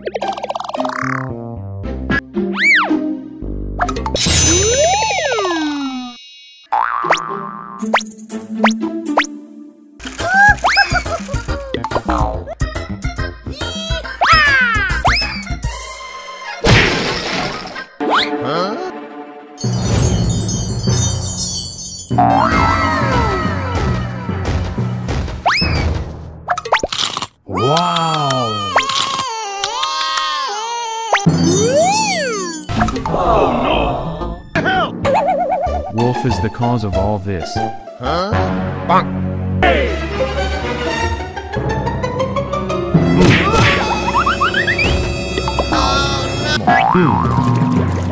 Wow! Oh no! Help! Wolf is the cause of all this. Huh? Bonk! Hey! Oh no!